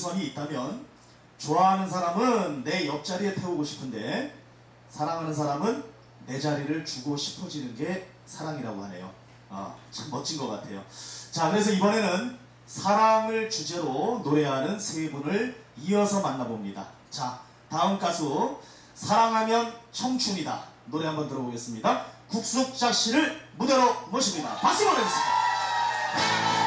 우선이 있다면 좋아하는 사람은 내 옆자리에 태우고 싶은데 사랑하는 사람은 내 자리를 주고 싶어지는 게 사랑이라고 하네요. 참 멋진 것 같아요. 자, 그래서 이번에는 사랑을 주제로 노래하는 세 분을 이어서 만나봅니다. 자, 다음 가수 사랑하면 청춘이다 노래 한번 들어보겠습니다. 국숙자 씨를 무대로 모십니다. 박수 보내주세요.